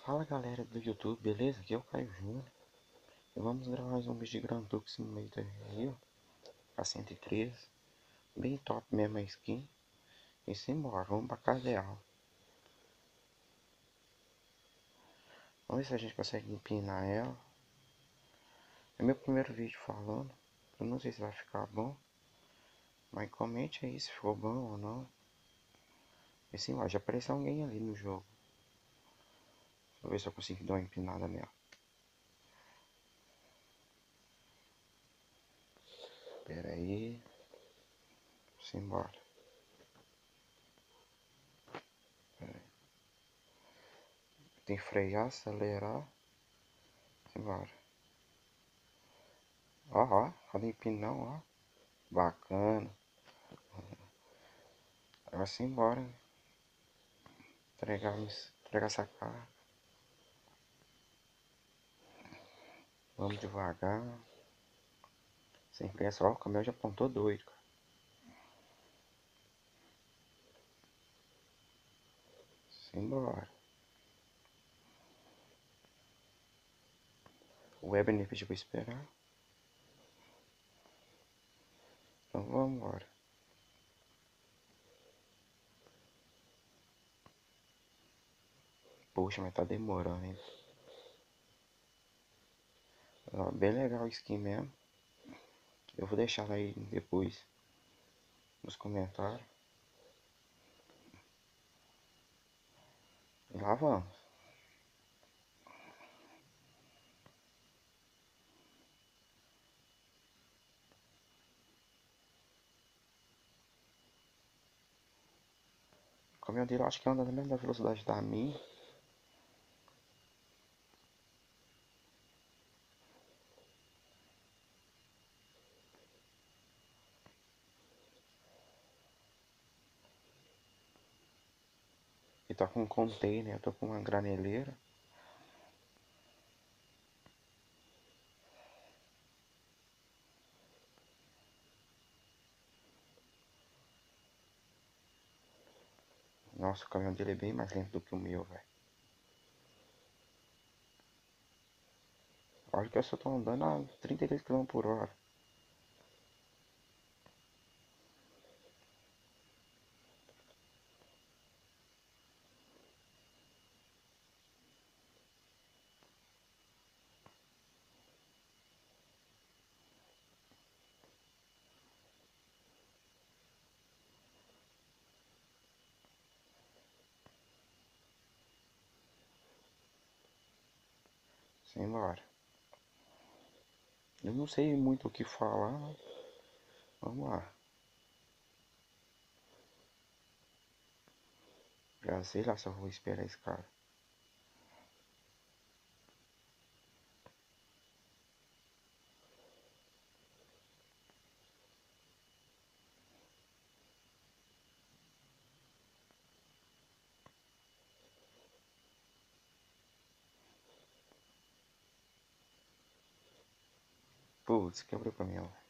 Fala galera do YouTube, beleza? Aqui é o Caio Júnior. E vamos gravar mais um vídeo de Gran Turismo Simulator Rio, a 103. Bem top mesmo a skin. E simbora, vamos pra casa real. Vamos ver se a gente consegue empinar ela. É meu primeiro vídeo falando. Eu não sei se vai ficar bom. Mas comente aí se ficou bom ou não. E simbora, já apareceu alguém ali no jogo. Deixa eu ver se eu consigo dar uma empinada nela. Pera aí. Simbora. Tem que frear, acelerar. Simbora. Ó, cadê empinão, ó. Bacana. Agora sim, embora. Entregar essa carga. Vamos devagar. Sem pressa. Ó, o caminhão já apontou doido, cara. Simbora. O Weber pediu pra esperar. Então vamos embora. Poxa, mas tá demorando, hein? Ó, bem legal o skin mesmo. Eu vou deixar aí depois nos comentários. E lá vamos. O caminhão dele eu acho que anda na mesma velocidade da minha. Ele tá com um container, eu tô com uma graneleira. Nossa, o caminhão dele é bem mais lento do que o meu, velho. Olha que eu só tô andando a 33 km por hora. Simbora. Eu não sei muito o que falar, mas vamos lá. Já sei lá se eu vou esperar esse cara. Putz, quebrou o caminhão.